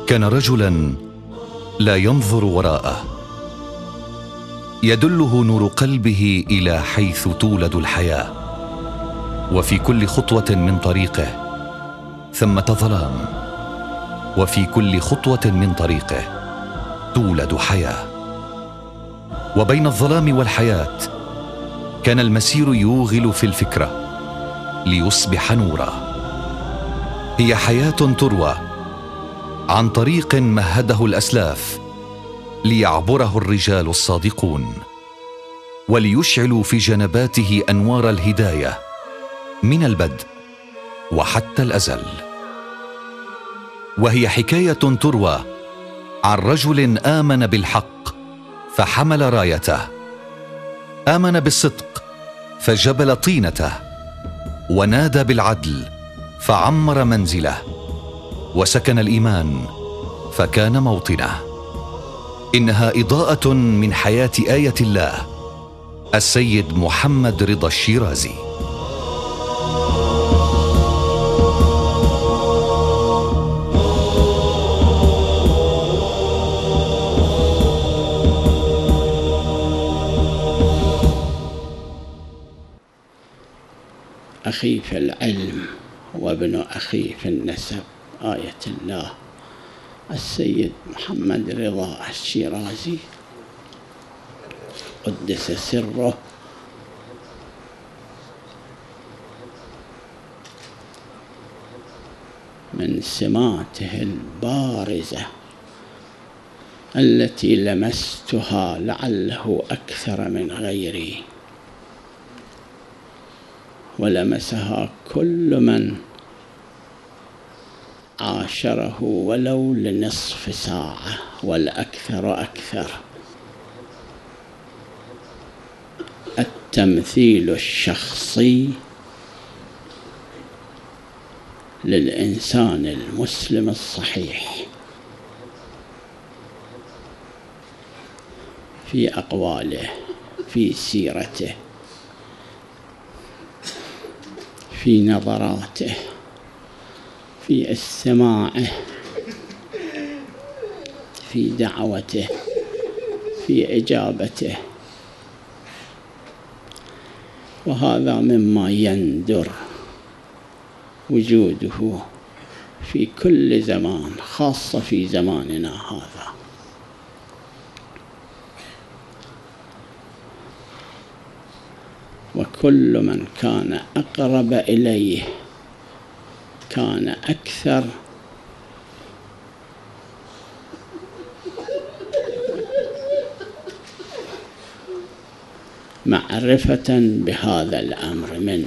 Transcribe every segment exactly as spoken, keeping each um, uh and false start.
كان رجلا لا ينظر وراءه، يدله نور قلبه إلى حيث تولد الحياة، وفي كل خطوة من طريقه ثمة ظلام، وفي كل خطوة من طريقه تولد حياة. وبين الظلام والحياة كان المسير يوغل في الفكرة ليصبح نورا. هي حياة تروى عن طريق مهده الأسلاف ليعبره الرجال الصادقون، وليشعلوا في جنباته أنوار الهداية من البدء وحتى الأزل. وهي حكاية تروى عن رجل آمن بالحق فحمل رايته، آمن بالصدق فجبل طينته، ونادى بالعدل فعمر منزله، وسكن الإيمان فكان موطنه. إنها إضاءة من حياة آية الله السيد محمد رضا الشيرازي. أخي في العلم وابن أخي في النسب آية الله السيد محمد رضا الشيرازي قدس سره، من سماته البارزة التي لمستها لعله أكثر من غيري، ولمسها كل من عاشره ولو لنصف ساعة والأكثر أكثر. التمثيل الشخصي للإنسان المسلم الصحيح في أقواله، في سيرته، في نظراته، في استماعه، في دعوته، في إجابته. وهذا مما يندر وجوده في كل زمان، خاصة في زماننا هذا. وكل من كان أقرب إليه كان أكثر معرفة بهذا الأمر منه،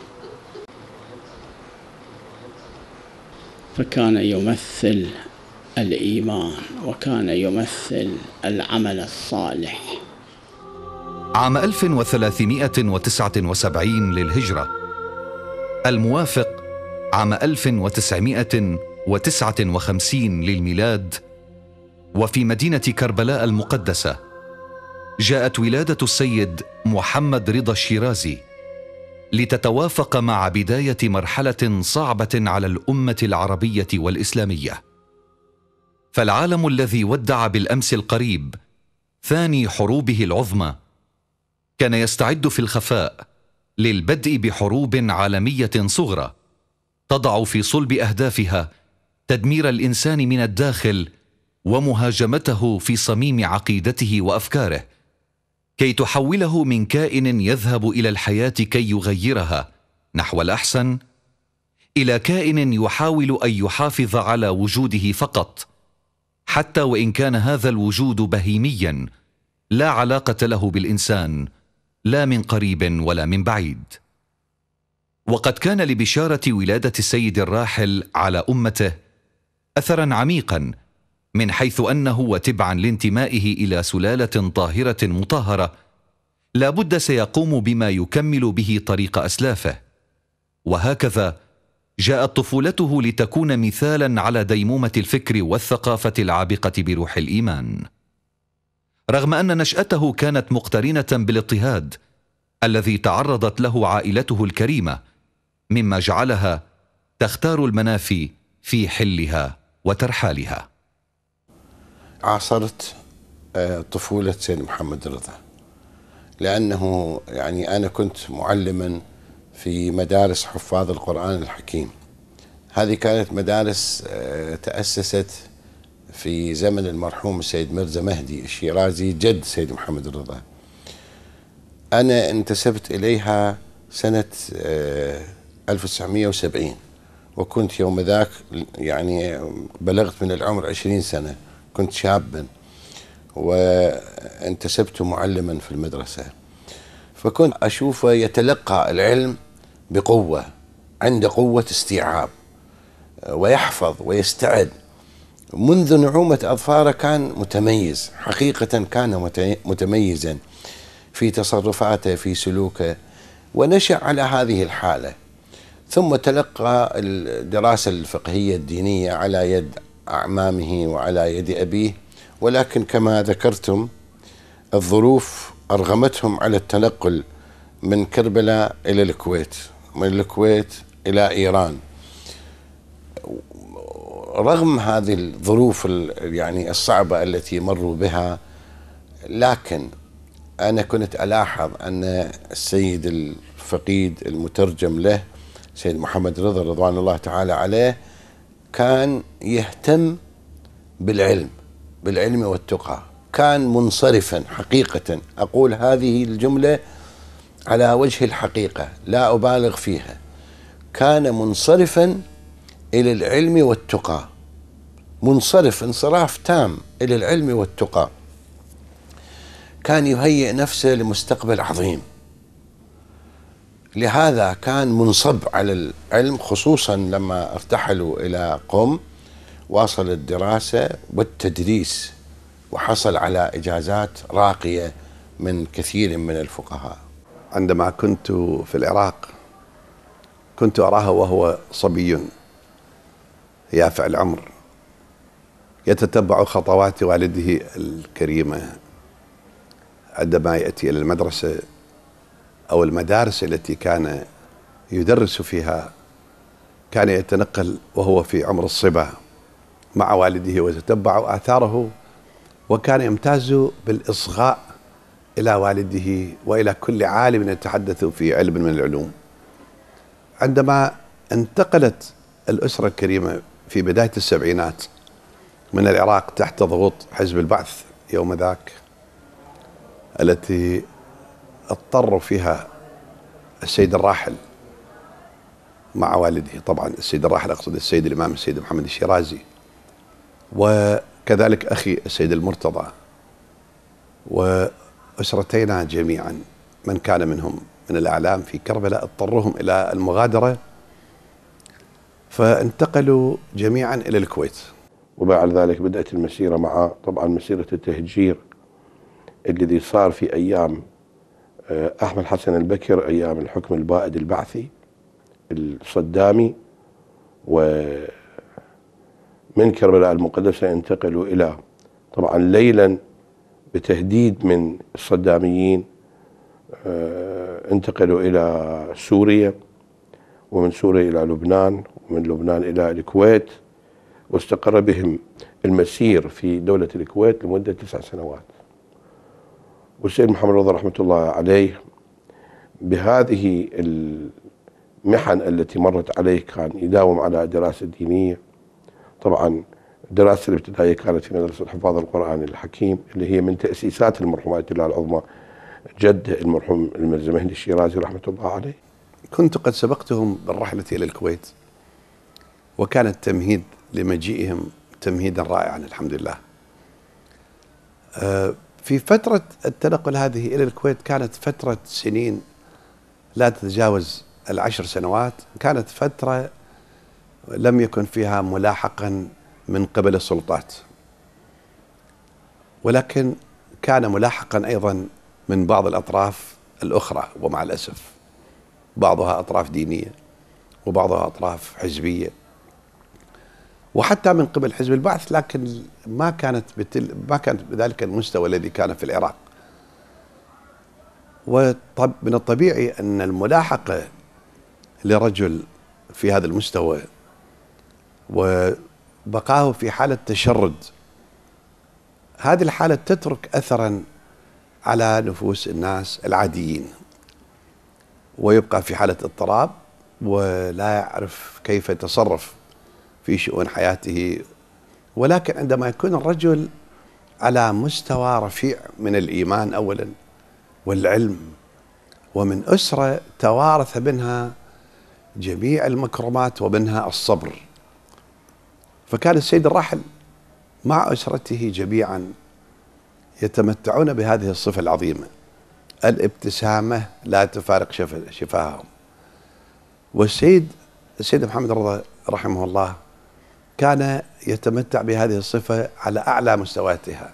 فكان يمثل الإيمان وكان يمثل العمل الصالح. عام ألف وثلاثمائة وتسعة وسبعين للهجرة، الموافق عام ألف وتسعمائة وتسعة وخمسين للميلاد، وفي مدينة كربلاء المقدسة جاءت ولادة السيد محمد رضا الشيرازي لتتوافق مع بداية مرحلة صعبة على الأمة العربية والإسلامية. فالعالم الذي ودع بالأمس القريب ثاني حروبه العظمى كان يستعد في الخفاء للبدء بحروب عالمية صغرى تضع في صلب أهدافها تدمير الإنسان من الداخل ومهاجمته في صميم عقيدته وأفكاره، كي تحوله من كائن يذهب إلى الحياة كي يغيرها نحو الأحسن إلى كائن يحاول أن يحافظ على وجوده فقط، حتى وإن كان هذا الوجود بهيميا لا علاقة له بالإنسان، لا من قريب ولا من بعيد. وقد كان لبشارة ولادة السيد الراحل على أمته أثرا عميقا، من حيث أنه وتبعا لانتمائه إلى سلالة طاهرة مطهرة لا بد سيقوم بما يكمل به طريق أسلافه. وهكذا جاءت طفولته لتكون مثالا على ديمومة الفكر والثقافة العابقة بروح الإيمان، رغم أن نشأته كانت مقترنة بالاضطهاد الذي تعرضت له عائلته الكريمة، مما جعلها تختار المنافي في حلها وترحالها. عاصرت طفولة سيد محمد رضا، لأنه يعني أنا كنت معلما في مدارس حفاظ القرآن الحكيم. هذه كانت مدارس تأسست في زمن المرحوم السيد مرزا مهدي الشيرازي جد سيد محمد رضا. أنا انتسبت إليها سنة ألف وتسعمئة وسبعين، وكنت يوم ذاك يعني بلغت من العمر عشرين سنة، كنت شابا وانتسبت معلما في المدرسة. فكنت أشوفه يتلقى العلم بقوة، عنده قوة استيعاب، ويحفظ ويستعد. منذ نعومة أظفاره كان متميز، حقيقة كان متميزا في تصرفاته في سلوكه، ونشأ على هذه الحالة. ثم تلقى الدراسة الفقهية الدينية على يد أعمامه وعلى يد أبيه، ولكن كما ذكرتم الظروف أرغمتهم على التنقل من كربلاء إلى الكويت، من الكويت إلى إيران. رغم هذه الظروف يعني الصعبة التي مروا بها، لكن أنا كنت ألاحظ أن السيد الفقيد المترجم له سيد محمد رضا رضوان الله تعالى عليه كان يهتم بالعلم بالعلم والتقى، كان منصرفا حقيقة. أقول هذه الجملة على وجه الحقيقة لا أبالغ فيها، كان منصرفا إلى العلم والتقى، منصرف انصراف تام إلى العلم والتقى. كان يهيئ نفسه لمستقبل عظيم، لهذا كان منصب على العلم، خصوصا لما ارتحلوا إلى قم واصل الدراسة والتدريس، وحصل على إجازات راقية من كثير من الفقهاء. عندما كنت في العراق كنت أراه وهو صبي يافع العمر يتتبع خطوات والده الكريمة عندما يأتي إلى المدرسة أو المدارس التي كان يدرس فيها. كان يتنقل وهو في عمر الصبا مع والده ويتتبع آثاره، وكان يمتاز بالإصغاء إلى والده وإلى كل عالم يتحدث في علم من العلوم. عندما انتقلت الأسرة الكريمة في بداية السبعينات من العراق تحت ضغوط حزب البعث يوم ذاك، التي اضطر فيها السيد الراحل مع والده، طبعا السيد الراحل أقصد السيد الإمام السيد محمد الشيرازي، وكذلك أخي السيد المرتضى، وأسرتينا جميعا من كان منهم من الأعلام في كربلاء اضطرهم إلى المغادرة، فانتقلوا جميعا إلى الكويت. وبعد ذلك بدأت المسيرة مع طبعا مسيرة التهجير الذي صار في أيام أحمد حسن البكر، أيام الحكم البائد البعثي الصدامي، ومن كربلاء المقدسة انتقلوا إلى طبعا ليلا بتهديد من الصداميين انتقلوا إلى سوريا، ومن سوريا إلى لبنان، ومن لبنان إلى الكويت، واستقر بهم المسير في دولة الكويت لمدة تسع سنوات. والسيد محمد رضا رحمة الله عليه بهذه المحن التي مرت عليه كان يداوم على دراسة دينية. طبعا الدراسة الابتدائية كانت في مدرسة حفاظ القرآن الحكيم، اللي هي من تأسيسات المرحومات الله العظمى جد المرحوم المرزا مهدي الشيرازي رحمة الله عليه. كنت قد سبقتهم بالرحلة إلى الكويت، وكان التمهيد لمجيئهم تمهيدا رائعا الحمد لله. في فترة التنقل هذه إلى الكويت كانت فترة سنين لا تتجاوز العشر سنوات، كانت فترة لم يكن فيها ملاحقا من قبل السلطات، ولكن كان ملاحقا أيضا من بعض الأطراف الأخرى، ومع الأسف بعضها أطراف دينية وبعضها أطراف حزبية، وحتى من قبل حزب البعث، لكن ما كانت بتل ما كانت بذلك المستوى الذي كان في العراق. ومن الطبيعي أن الملاحقة لرجل في هذا المستوى وبقاه في حالة تشرد هذه الحالة تترك أثرا على نفوس الناس العاديين، ويبقى في حالة اضطراب ولا يعرف كيف يتصرف في شؤون حياته. ولكن عندما يكون الرجل على مستوى رفيع من الإيمان أولا والعلم، ومن أسرة توارث منها جميع المكرمات ومنها الصبر، فكان السيد الراحل مع أسرته جميعا يتمتعون بهذه الصفة العظيمة، الابتسامة لا تفارق شفاههم. والسيد السيد محمد رضا رحمه الله كان يتمتع بهذه الصفة على أعلى مستوياتها.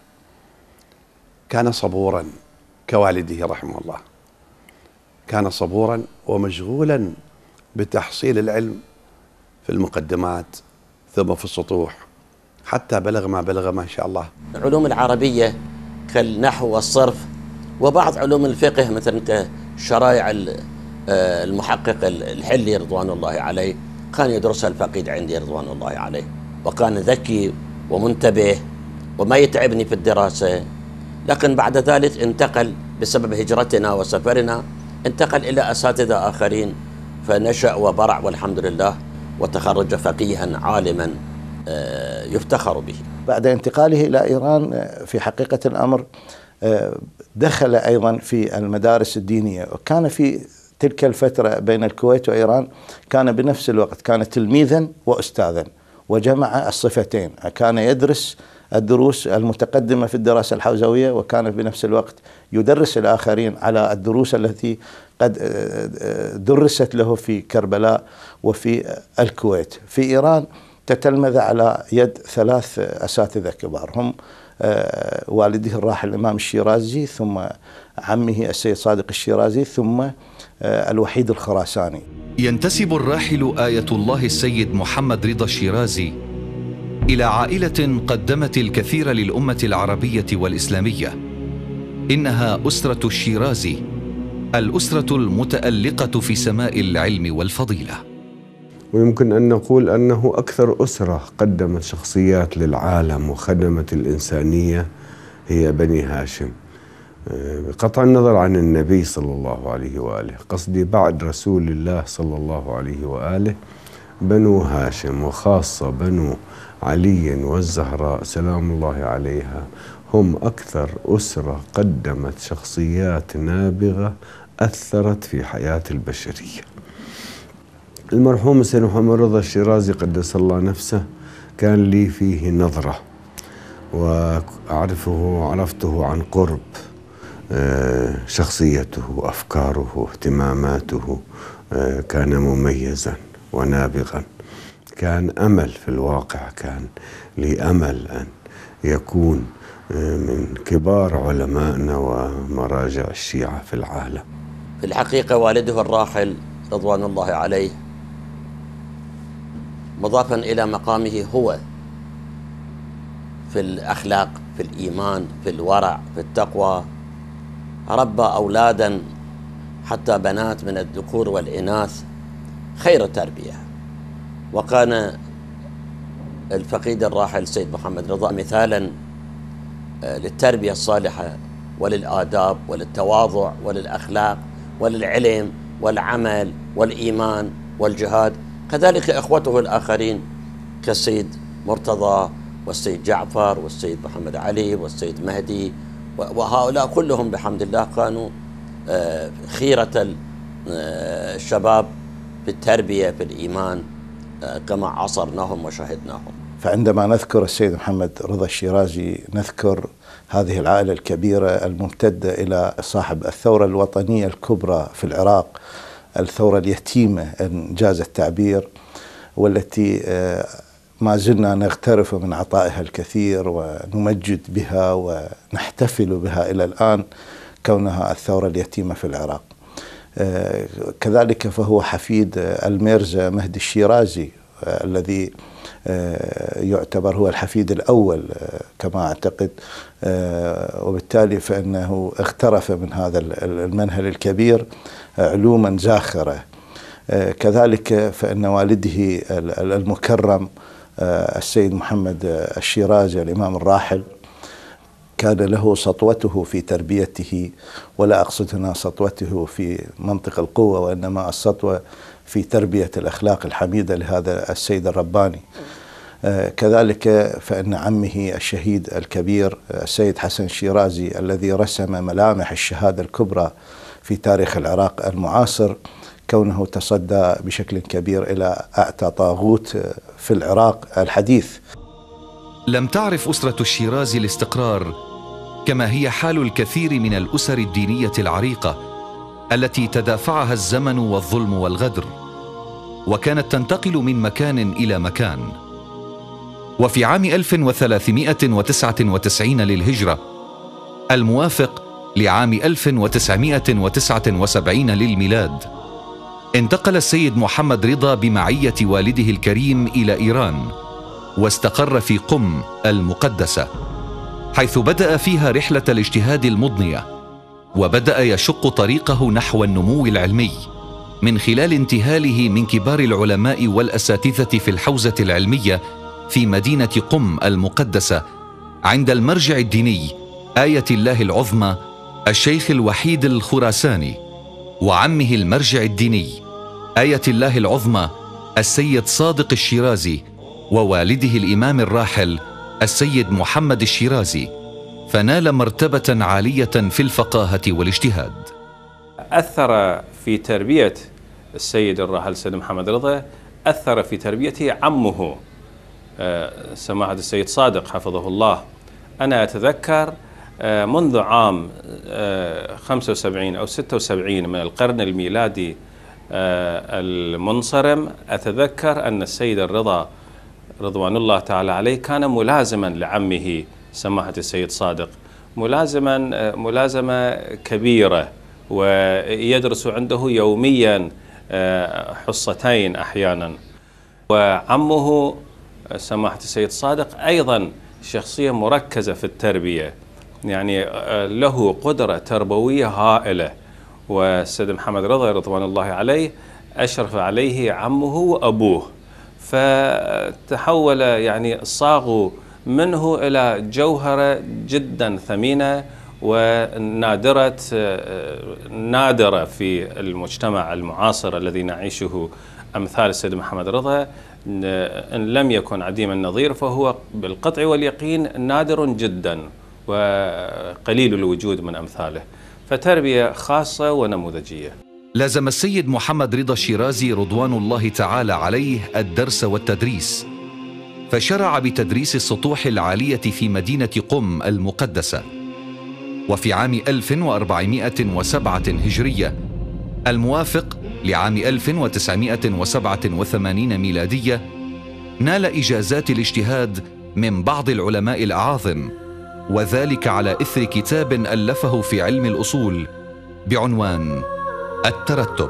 كان صبورا كوالده رحمه الله، كان صبورا ومشغولا بتحصيل العلم في المقدمات ثم في السطوح، حتى بلغ ما بلغ ما شاء الله. العلوم العربية كالنحو والصرف وبعض علوم الفقه مثل كشرائع المحقق الحلي رضوان الله عليه كان يدرسها الفقيد عندي رضوان الله عليه، وكان ذكي ومنتبه وما يتعبني في الدراسة. لكن بعد ذلك انتقل بسبب هجرتنا وسفرنا، انتقل إلى أساتذة آخرين فنشأ وبرع والحمد لله، وتخرج فقيها عالما يفتخر به. بعد انتقاله إلى إيران في حقيقة الأمر دخل أيضا في المدارس الدينية، وكان في تلك الفترة بين الكويت وإيران كان بنفس الوقت كان تلميذا وأستاذا، وجمع الصفتين، كان يدرس الدروس المتقدمة في الدراسة الحوزوية، وكان بنفس الوقت يدرس الآخرين على الدروس التي قد درست له في كربلاء وفي الكويت. في إيران تتلمذ على يد ثلاث أساتذة كبار، هم والده الراحل الإمام الشيرازي، ثم عمه السيد صادق الشيرازي، ثم الوحيد الخراساني. ينتسب الراحل آية الله السيد محمد رضا الشيرازي إلى عائلة قدمت الكثير للأمة العربية والإسلامية. إنها أسرة الشيرازي، الأسرة المتألقة في سماء العلم والفضيلة. ويمكن أن نقول أنه أكثر أسرة قدمت شخصيات للعالم وخدمت الإنسانية هي بني هاشم، بقطع النظر عن النبي صلى الله عليه وآله. قصدي بعد رسول الله صلى الله عليه وآله بنو هاشم، وخاصة بنو علي والزهراء سلام الله عليها، هم أكثر أسرة قدمت شخصيات نابغة أثرت في حياة البشرية. المرحوم السيد محمد رضا الشيرازي قدس الله نفسه كان لي فيه نظرة، وأعرفه عرفته عن قرب، شخصيته أفكاره اهتماماته، كان مميزا ونابغا، كان أمل في الواقع، كان لي أمل أن يكون من كبار علمائنا ومراجع الشيعة في العالم. في الحقيقة والده الراحل رضوان الله عليه مضافا إلى مقامه هو في الأخلاق، في الإيمان، في الورع، في التقوى، ربى أولادا حتى بنات من الذكور والإناث خير تربية. وكان الفقيد الراحل سيد محمد رضا مثالا للتربية الصالحة وللآداب وللتواضع وللأخلاق وللعلم والعمل والإيمان والجهاد. كذلك إخوته الآخرين كالسيد مرتضى والسيد جعفر والسيد محمد علي والسيد مهدي، وهؤلاء كلهم بحمد الله كانوا خيرة الشباب في التربية في الإيمان كما عاصرناهم وشاهدناهم. فعندما نذكر السيد محمد رضا الشيرازي نذكر هذه العائلة الكبيرة الممتدة إلى صاحب الثورة الوطنية الكبرى في العراق، الثورة اليتيمة إن جاز التعبير، والتي ما زلنا نغترف من عطائها الكثير ونمجد بها ونحتفل بها إلى الآن كونها الثورة اليتيمة في العراق. كذلك فهو حفيد الميرزا مهدي الشيرازي الذي يعتبر هو الحفيد الأول كما أعتقد، وبالتالي فإنه اغترف من هذا المنهل الكبير علوما زاخرة. كذلك فإن والده المكرم السيد محمد الشيرازي الإمام الراحل كان له سطوته في تربيته، ولا أقصد هنا سطوته في منطق القوة، وإنما السطوة في تربية الأخلاق الحميدة لهذا السيد الرباني. كذلك فإن عمه الشهيد الكبير السيد حسن الشيرازي الذي رسم ملامح الشهادة الكبرى في تاريخ العراق المعاصر، كونه تصدى بشكل كبير إلى أعتى طاغوت في العراق الحديث. لم تعرف أسرة الشيرازي الاستقرار كما هي حال الكثير من الأسر الدينية العريقة التي تدافعها الزمن والظلم والغدر، وكانت تنتقل من مكان إلى مكان. وفي عام ألف وثلاثمائة وتسعة وتسعين للهجرة الموافق لعام ألف وتسعمائة وتسعة وسبعين للميلاد، انتقل السيد محمد رضا بمعية والده الكريم إلى إيران، واستقر في قم المقدسة، حيث بدأ فيها رحلة الاجتهاد المضنية، وبدأ يشق طريقه نحو النمو العلمي من خلال انتهاله من كبار العلماء والأساتذة في الحوزة العلمية في مدينة قم المقدسة، عند المرجع الديني آية الله العظمى الشيخ الوحيد الخراساني، وعمه المرجع الديني آية الله العظمى السيد صادق الشيرازي، ووالده الإمام الراحل السيد محمد الشيرازي، فنال مرتبة عالية في الفقاهة والاجتهاد. أثر في تربية السيد الراحل السيد محمد رضا، أثر في تربيته عمه سماحة السيد صادق حفظه الله. أنا أتذكر منذ عام خمسة وسبعين أو ستة وسبعين من القرن الميلادي المنصرم، أتذكر أن السيد الرضا رضوان الله تعالى عليه كان ملازما لعمه سماحة السيد صادق، ملازما ملازمة كبيرة، ويدرس عنده يوميا حصتين أحيانا. وعمه سماحة السيد صادق أيضا شخصية مركزة في التربية، يعني له قدرة تربوية هائلة. والسيد محمد رضا رضوان الله عليه أشرف عليه عمه وأبوه، فتحول يعني صاغوا منه إلى جوهرة جدا ثمينة ونادرة نادرة في المجتمع المعاصر الذي نعيشه. أمثال السيد محمد رضا إن لم يكن عديم النظير فهو بالقطع واليقين نادر جدا وقليل الوجود من أمثاله، فتربية خاصة ونموذجية. لازم السيد محمد رضا الشيرازي رضوان الله تعالى عليه الدرس والتدريس، فشرع بتدريس السطوح العالية في مدينة قم المقدسة. وفي عام ألف وأربعمائة وسبعة هجرية الموافق لعام ألف وتسعمائة وسبعة وثمانين ميلادية، نال إجازات الاجتهاد من بعض العلماء الأعاظم، وذلك على إثر كتاب ألفه في علم الأصول بعنوان الترتب.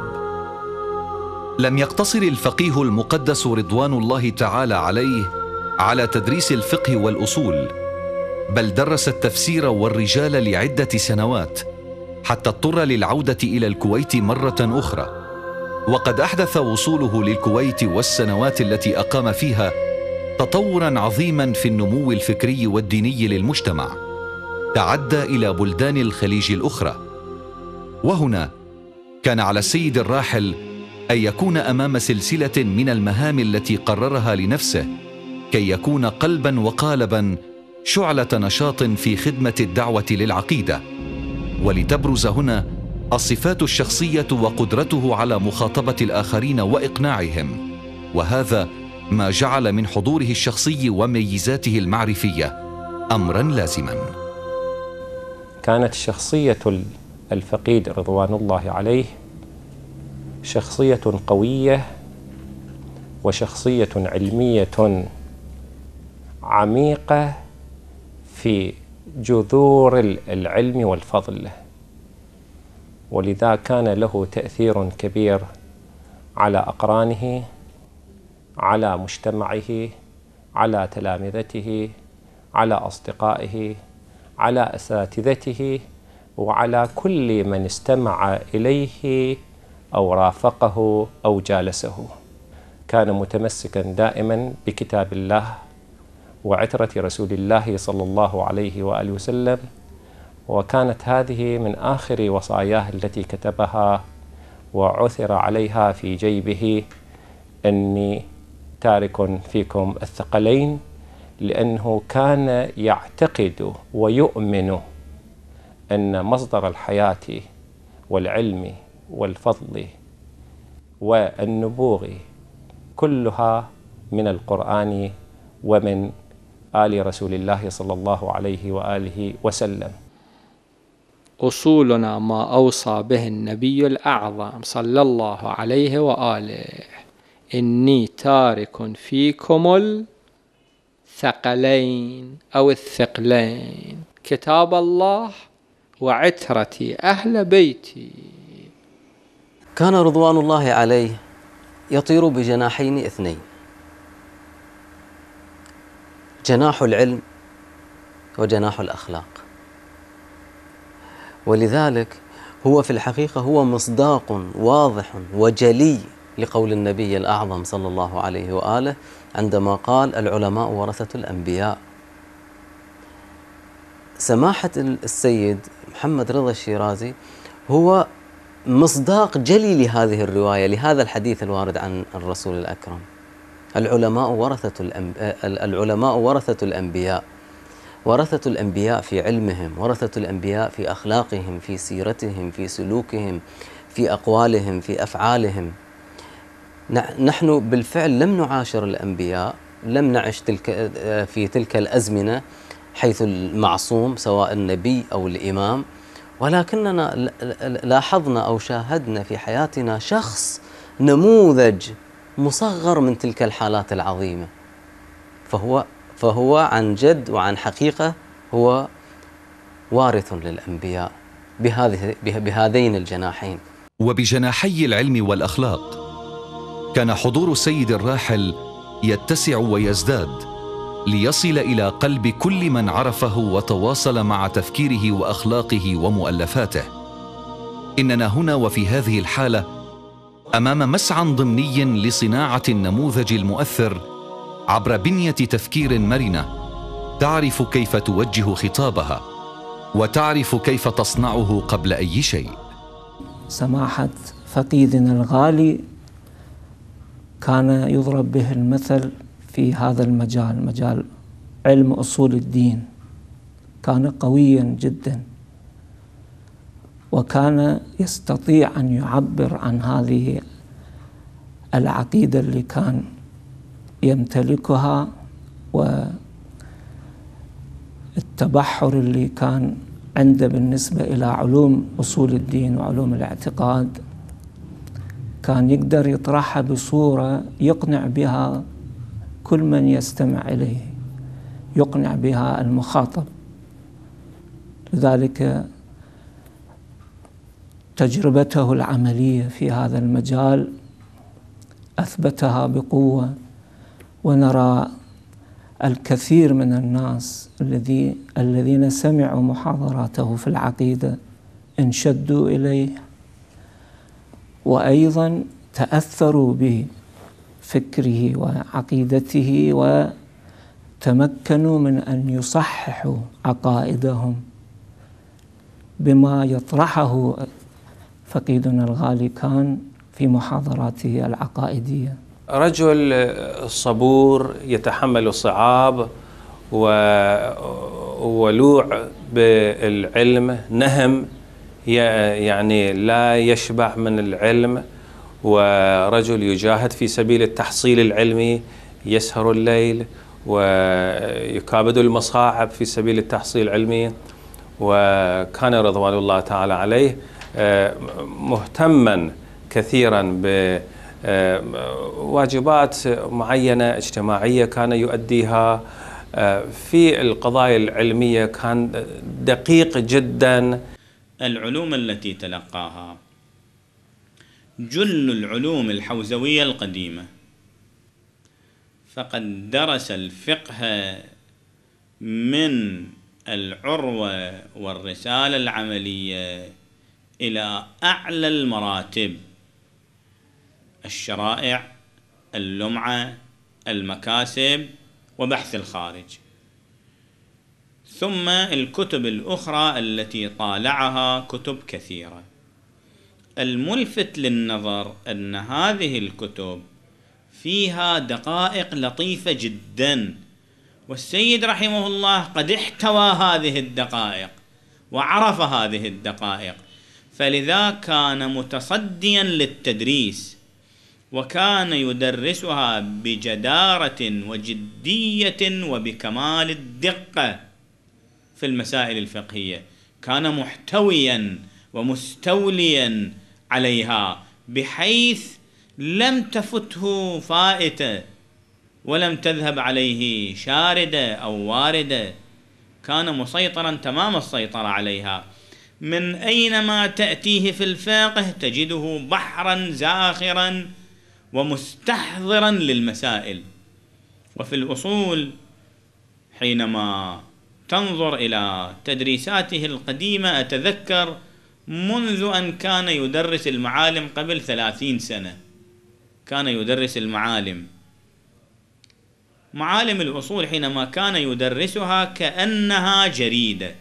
لم يقتصر الفقيه المقدس رضوان الله تعالى عليه على تدريس الفقه والأصول، بل درس التفسير والرجال لعدة سنوات، حتى اضطر للعودة إلى الكويت مرة أخرى. وقد أحدث وصوله للكويت والسنوات التي أقام فيها تطوراً عظيماً في النمو الفكري والديني للمجتمع، تعدى إلى بلدان الخليج الأخرى. وهنا كان على السيد الراحل أن يكون أمام سلسلة من المهام التي قررها لنفسه، كي يكون قلباً وقالباً شعلة نشاط في خدمة الدعوة للعقيدة، ولتبرز هنا الصفات الشخصية وقدرته على مخاطبة الآخرين وإقناعهم، وهذا ما جعل من حضوره الشخصي وميزاته المعرفية أمراً لازماً. كانت شخصية الفقيد رضوان الله عليه شخصية قوية وشخصية علمية عميقة في جذور العلم والفضل، ولذا كان له تأثير كبير على أقرانه، على مجتمعه، على تلامذته، على أصدقائه، على أساتذته، وعلى كل من استمع إليه أو رافقه أو جالسه. كان متمسكا دائما بكتاب الله وعترة رسول الله صلى الله عليه وآله وسلم، وكانت هذه من آخر وصاياه التي كتبها وعثر عليها في جيبه: إني تارك فيكم الثقلين، لأنه كان يعتقد ويؤمن أن مصدر الحياة والعلم والفضل والنبوغ كلها من القرآن ومن آل رسول الله صلى الله عليه وآله وسلم. أصولنا ما أوصى به النبي الأعظم صلى الله عليه وآله: إني تارك فيكم الثقلين أو الثقلين، كتاب الله وعترتي أهل بيتي. كان رضوان الله عليه يطير بجناحين اثنين: جناح العلم وجناح الأخلاق، ولذلك هو في الحقيقة هو مصداق واضح وجلي لقول النبي الأعظم صلى الله عليه وآله عندما قال: العلماء ورثة الأنبياء. سماحة السيد محمد رضا الشيرازي هو مصداق جلي لهذه الرواية، لهذا الحديث الوارد عن الرسول الأكرم: العلماء ورثة الأنبياء. العلماء ورثة الأنبياء، ورثة الأنبياء في علمهم، ورثة الأنبياء في أخلاقهم، في سيرتهم، في سلوكهم، في أقوالهم، في أفعالهم. نحن بالفعل لم نعاشر الأنبياء، لم نعش تلك في تلك الأزمنة حيث المعصوم سواء النبي أو الإمام، ولكننا لاحظنا أو شاهدنا في حياتنا شخص نموذج مصغر من تلك الحالات العظيمة، فهو فهو عن جد وعن حقيقة هو وارث للأنبياء بهذه بهذين الجناحين. وبجناحي العلم والأخلاق كان حضور السيد الراحل يتسع ويزداد ليصل إلى قلب كل من عرفه وتواصل مع تفكيره وأخلاقه ومؤلفاته. إننا هنا وفي هذه الحالة أمام مسعى ضمني لصناعة النموذج المؤثر عبر بنية تفكير مرنة تعرف كيف توجه خطابها وتعرف كيف تصنعه قبل أي شيء. سماحة فقيدنا الغالي كان يضرب به المثل في هذا المجال، مجال علم أصول الدين. كان قويا جدا، وكان يستطيع أن يعبر عن هذه العقيدة اللي كان يمتلكها والتبحر اللي كان عنده بالنسبة إلى علوم أصول الدين وعلوم الاعتقاد. كان يقدر يطرحها بصورة يقنع بها كل من يستمع إليه، يقنع بها المخاطب. لذلك تجربته العملية في هذا المجال أثبتها بقوة، ونرى الكثير من الناس الذي الذين سمعوا محاضراته في العقيدة انشدوا إليه، وأيضا تأثروا بفكره وعقيدته وتمكنوا من أن يصححوا عقائدهم بما يطرحه فقيدنا الغالي كان في محاضراته العقائدية. رجل صبور يتحمل الصعاب وولوع بالعلم، نهم يعني لا يشبع من العلم، ورجل يجاهد في سبيل التحصيل العلمي، يسهر الليل ويكابد المصاعب في سبيل التحصيل العلمي. وكان رضوان الله تعالى عليه مهتما كثيرا بواجبات معينة اجتماعية كان يؤديها. في القضايا العلمية كان دقيق جدا. العلوم التي تلقاها جل العلوم الحوزوية القديمة، فقد درس الفقه من العروة والرسالة العملية إلى أعلى المراتب: الشرائع، اللمعة، المكاسب وبحث الخارج. ثم الكتب الأخرى التي طالعها كتب كثيرة. الملفت للنظر أن هذه الكتب فيها دقائق لطيفة جدا، والسيد رحمه الله قد احتوى هذه الدقائق وعرف هذه الدقائق، فلذا كان متصديا للتدريس، وكان يدرسها بجدارة وجدية وبكمال الدقة في المسائل الفقهية. كان محتويا ومستوليا عليها بحيث لم تفته فائتة ولم تذهب عليه شاردة أو واردة، كان مسيطرا تمام السيطرة عليها. من أينما تأتيه في الفقه تجده بحرا زاخرا ومستحضرا للمسائل. وفي الأصول حينما تنظر إلى تدريساته القديمة، أتذكر منذ أن كان يدرس المعالم قبل ثلاثين سنة، كان يدرس المعالم معالم الأصول، حينما كان يدرسها كأنها جريدة،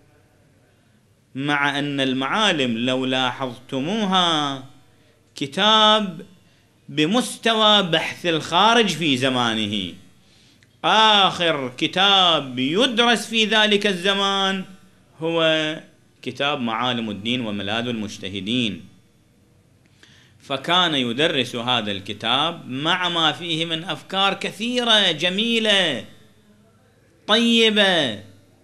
مع أن المعالم لو لاحظتموها كتاب بمستوى بحث الخارج في زمانه. آخر كتاب يدرس في ذلك الزمان هو كتاب معالم الدين وملاذ المجتهدين، فكان يدرس هذا الكتاب مع ما فيه من أفكار كثيرة جميلة طيبة،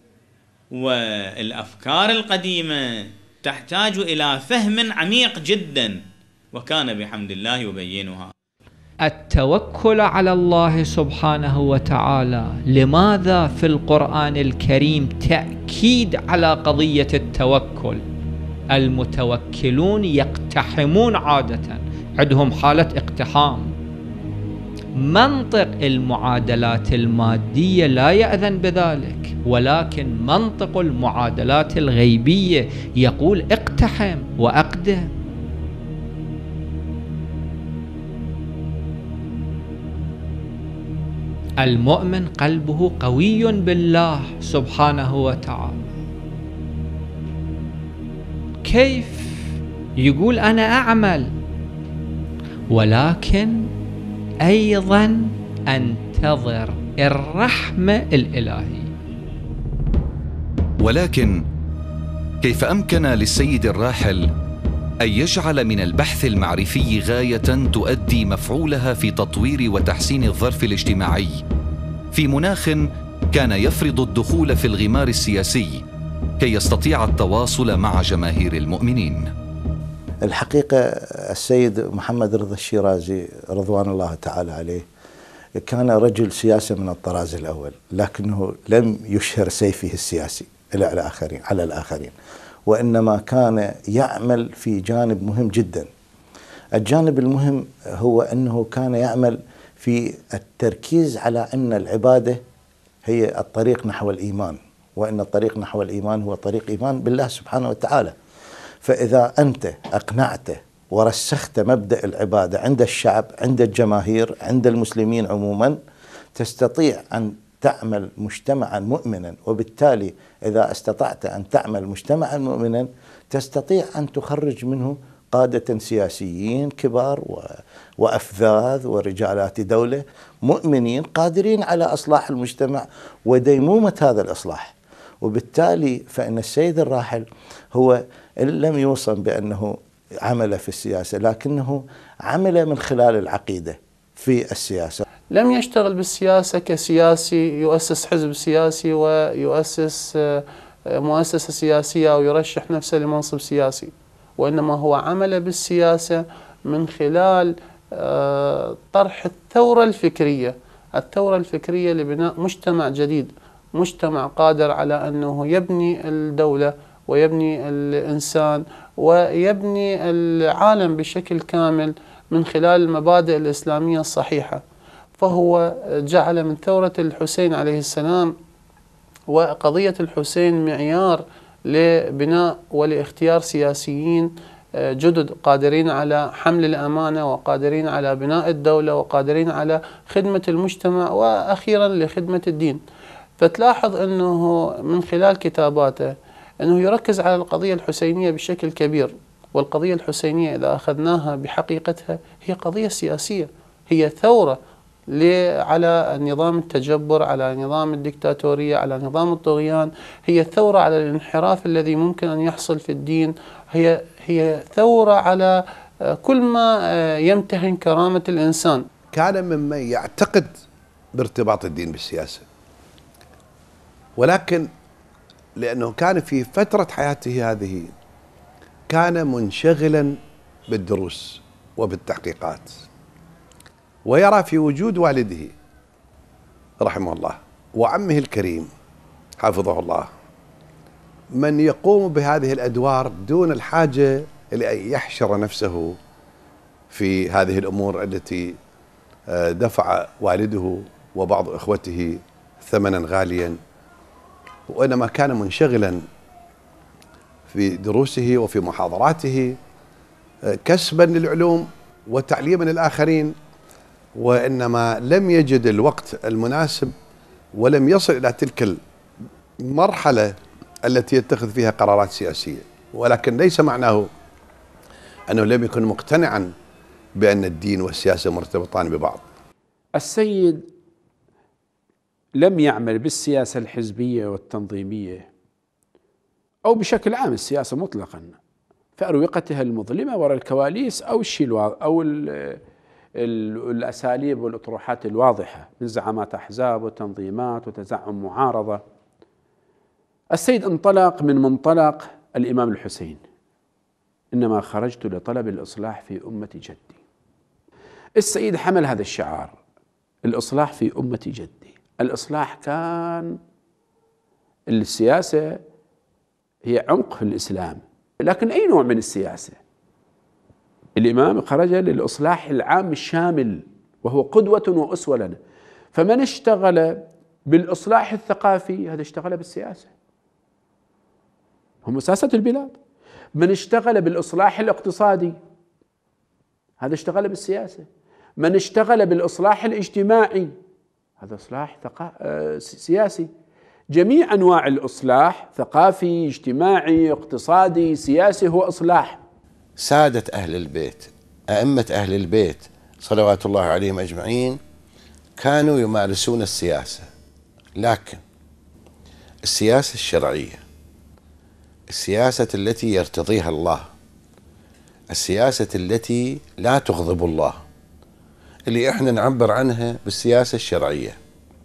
والأفكار القديمة تحتاج إلى فهم عميق جدا، وكان بحمد الله يبينها. التوكل على الله سبحانه وتعالى، لماذا في القرآن الكريم تأكيد على قضية التوكل؟ المتوكلون يقتحمون عادة، عندهم حالة اقتحام. منطق المعادلات المادية لا يأذن بذلك، ولكن منطق المعادلات الغيبية يقول اقتحم وأقدم. المؤمن قلبه قوي بالله سبحانه وتعالى. كيف يقول أنا أعمل، ولكن أيضا أنتظر الرحمة الإلهية. ولكن كيف أمكن للسيد الراحل أن يجعل من البحث المعرفي غاية تؤدي مفعولها في تطوير وتحسين الظرف الاجتماعي في مناخ كان يفرض الدخول في الغمار السياسي كي يستطيع التواصل مع جماهير المؤمنين؟ الحقيقة السيد محمد رضا الشيرازي رضوان الله تعالى عليه كان رجل سياسة من الطراز الأول، لكنه لم يشهر سيفه السياسي إلى الآخرين على الآخرين، وإنما كان يعمل في جانب مهم جدا. الجانب المهم هو أنه كان يعمل في التركيز على أن العبادة هي الطريق نحو الإيمان، وأن الطريق نحو الإيمان هو طريق إيمان بالله سبحانه وتعالى. فإذا أنت أقنعت ورسخت مبدأ العبادة عند الشعب، عند الجماهير، عند المسلمين عموما، تستطيع أن تعمل مجتمعا مؤمنا. وبالتالي إذا استطعت أن تعمل مجتمعا مؤمنا تستطيع أن تخرج منه قادة سياسيين كبار وأفذاذ ورجالات دولة مؤمنين قادرين على إصلاح المجتمع وديمومة هذا الإصلاح. وبالتالي فإن السيد الراحل هو إن لم يوصم بأنه عمل في السياسة، لكنه عمل من خلال العقيدة في السياسة. لم يشتغل بالسياسة كسياسي يؤسس حزب سياسي ويؤسس مؤسسة سياسية أو يرشح نفسه لمنصب سياسي، وإنما هو عمل بالسياسة من خلال طرح الثورة الفكرية الثورة الفكرية لبناء مجتمع جديد، مجتمع قادر على أنه يبني الدولة ويبني الإنسان ويبني العالم بشكل كامل من خلال المبادئ الإسلامية الصحيحة. فهو جعل من ثورة الحسين عليه السلام وقضية الحسين معيار لبناء ولاختيار سياسيين جدد قادرين على حمل الأمانة وقادرين على بناء الدولة وقادرين على خدمة المجتمع وأخيرا لخدمة الدين. فتلاحظ أنه من خلال كتاباته أنه يركز على القضية الحسينية بشكل كبير. والقضية الحسينية إذا أخذناها بحقيقتها هي قضية سياسية، هي ثورة على نظام التجبر، على نظام الدكتاتورية، على نظام الطغيان، هي ثورة على الانحراف الذي ممكن أن يحصل في الدين، هي هي ثورة على كل ما يمتهن كرامة الإنسان. كان ممن يعتقد بارتباط الدين بالسياسة، ولكن لأنه كان في فترة حياته هذه كان منشغلا بالدروس وبالتحقيقات، ويرى في وجود والده رحمه الله وعمه الكريم حفظه الله من يقوم بهذه الأدوار دون الحاجة لأن يحشر نفسه في هذه الأمور التي دفع والده وبعض إخوته ثمنا غاليا، وإنما كان منشغلا في دروسه وفي محاضراته كسبا للعلوم وتعليما للآخرين، وإنما لم يجد الوقت المناسب ولم يصل إلى تلك المرحلة التي يتخذ فيها قرارات سياسية. ولكن ليس معناه أنه لم يكن مقتنعا بأن الدين والسياسة مرتبطان ببعض. السيد لم يعمل بالسياسة الحزبية والتنظيمية أو بشكل عام السياسة مطلقا في أروقتها المظلمة وراء الكواليس أو الشيء أو ال الأساليب والأطروحات الواضحة من زعامات أحزاب وتنظيمات وتزعم معارضة. السيد انطلق من منطلق الإمام الحسين، إنما خرجت لطلب الإصلاح في أمة جدي. السيد حمل هذا الشعار، الإصلاح في أمة جدي. الإصلاح كان السياسة هي عمق في الإسلام، لكن أي نوع من السياسة؟ الإمام خرج للإصلاح العام الشامل وهو قدوة وأسوة لنا. فمن اشتغل بالإصلاح الثقافي هذا اشتغل بالسياسة، هم ساسة البلاد. من اشتغل بالإصلاح الاقتصادي هذا اشتغل بالسياسة. من اشتغل بالإصلاح الاجتماعي هذا إصلاح سياسي. جميع أنواع الإصلاح ثقافي اجتماعي اقتصادي سياسي هو إصلاح. سادة أهل البيت، أئمة أهل البيت صلوات الله عليهم أجمعين كانوا يمارسون السياسة، لكن السياسة الشرعية، السياسة التي يرتضيها الله، السياسة التي لا تغضب الله، اللي احنا نعبر عنها بالسياسة الشرعية.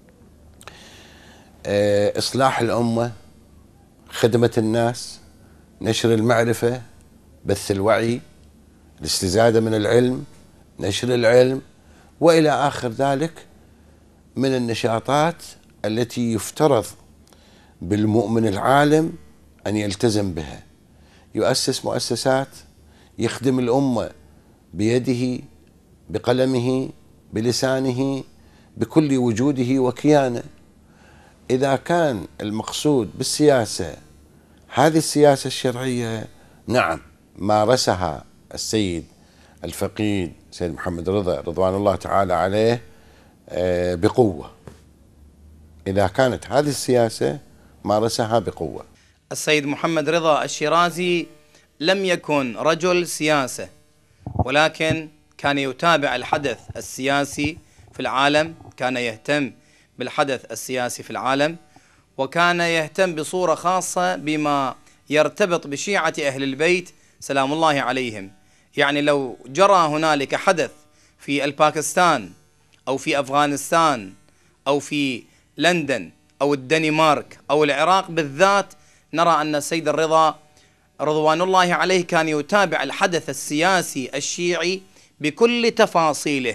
إصلاح الأمة، خدمة الناس، نشر المعرفة، بث الوعي، الاستزادة من العلم، نشر العلم، وإلى آخر ذلك من النشاطات التي يفترض بالمؤمن العالم أن يلتزم بها. يؤسس مؤسسات، يخدم الأمة بيده، بقلمه، بلسانه، بكل وجوده وكيانه. إذا كان المقصود بالسياسة هذه السياسة الشرعية، نعم مارسها السيد الفقيد سيد محمد رضا رضوان الله تعالى عليه بقوة. إذا كانت هذه السياسة مارسها بقوة. السيد محمد رضا الشيرازي لم يكن رجل سياسة، ولكن كان يتابع الحدث السياسي في العالم، كان يهتم بالحدث السياسي في العالم، وكان يهتم بصورة خاصة بما يرتبط بشيعة أهل البيت سلام الله عليهم. يعني لو جرى هنالك حدث في الباكستان أو في أفغانستان أو في لندن أو الدنمارك أو العراق بالذات، نرى أن السيد الرضا رضوان الله عليه كان يتابع الحدث السياسي الشيعي بكل تفاصيله،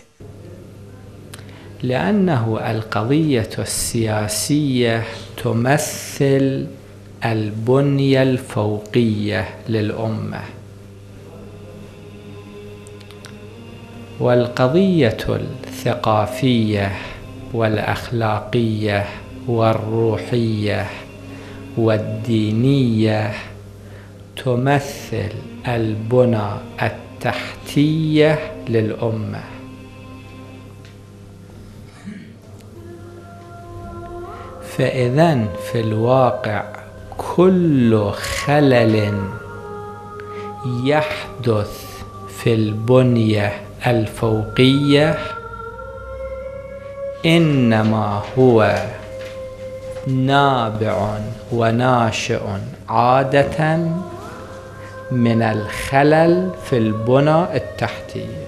لأنه القضية السياسية تمثل البنية الفوقية للأمة، والقضية الثقافية والأخلاقية والروحية والدينية تمثل البنى التحتية للأمة. فإذن في الواقع كل خلل يحدث في البنية الفوقية إنما هو نابع وناشئ عادة من الخلل في البنى التحتية.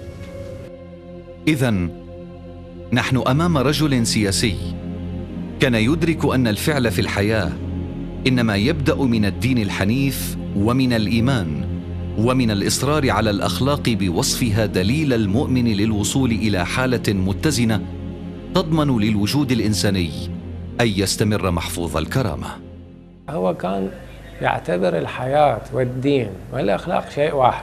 إذن نحن أمام رجل سياسي كان يدرك أن الفعل في الحياة إنما يبدأ من الدين الحنيف ومن الإيمان ومن الإصرار على الأخلاق بوصفها دليل المؤمن للوصول إلى حالة متزنة تضمن للوجود الإنساني أن يستمر محفوظ الكرامة. هو كان يعتبر الحياة والدين والأخلاق شيء واحد،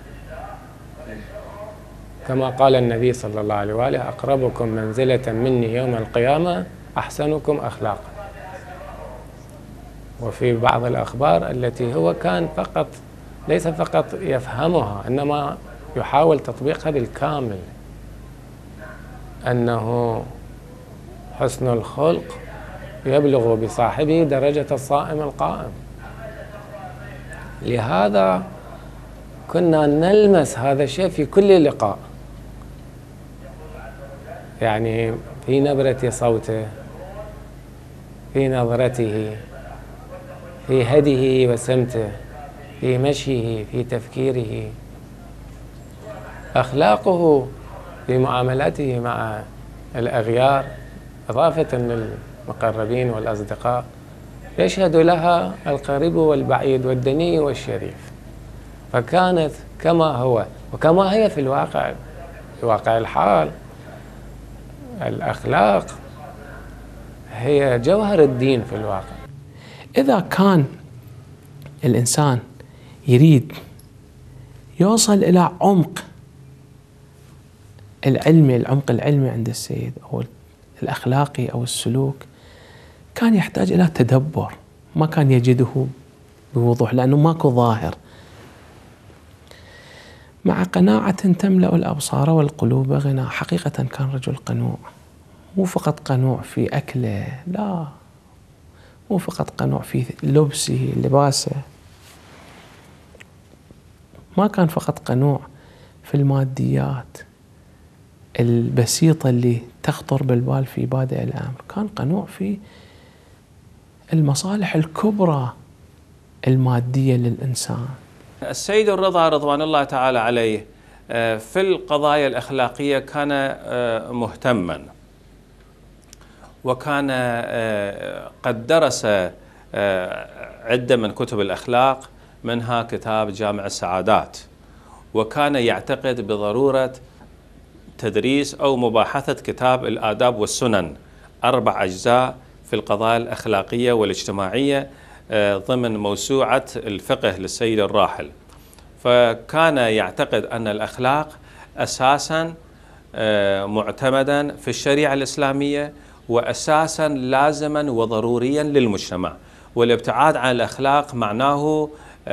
كما قال النبي صلى الله عليه وآله: أقربكم منزلة مني يوم القيامة أحسنكم أخلاقا. وفي بعض الأخبار التي هو كان فقط ليس فقط يفهمها إنما يحاول تطبيقها بالكامل، أنه حسن الخلق يبلغ بصاحبه درجة الصائم القائم. لهذا كنا نلمس هذا الشيء في كل لقاء، يعني في نبرة صوته، في نظرته، في هديه وسمته، في مشيه، في تفكيره، أخلاقه في معاملاته مع الأغيار إضافة للمقربين والأصدقاء يشهد لها القريب والبعيد والدني والشريف. فكانت كما هو وكما هي في الواقع، في واقع الحال. الأخلاق هي جوهر الدين في الواقع. إذا كان الإنسان يريد يوصل إلى عمق العلمي، العمق العلمي عند السيد أو الأخلاقي أو السلوك، كان يحتاج إلى تدبر ما كان يجده بوضوح لأنه ماكو ظاهر. مع قناعة تملأ الأبصار والقلوب غنى. حقيقة كان رجل قنوع، مو فقط قنوع في أكله، لا، مو فقط قنوع في لبسه لباسه، ما كان فقط قنوع في الماديات البسيطة اللي تخطر بالبال في بادئ الأمر، كان قنوع في المصالح الكبرى المادية للإنسان. السيد الرضا رضوان الله تعالى عليه في القضايا الأخلاقية كان مهتما، وكان قد درس عدة من كتب الأخلاق، منها كتاب جامع السعادات، وكان يعتقد بضرورة تدريس أو مباحثة كتاب الآداب والسنن، أربع أجزاء في القضايا الأخلاقية والاجتماعية ضمن موسوعة الفقه للسيد الراحل. فكان يعتقد أن الأخلاق أساساً معتمداً في الشريعة الإسلامية، وأساساً لازماً وضرورياً للمجتمع، والابتعاد عن الأخلاق معناه